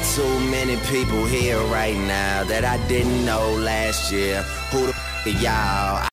too many people here right now that I didn't know last year. Who the f are y'all?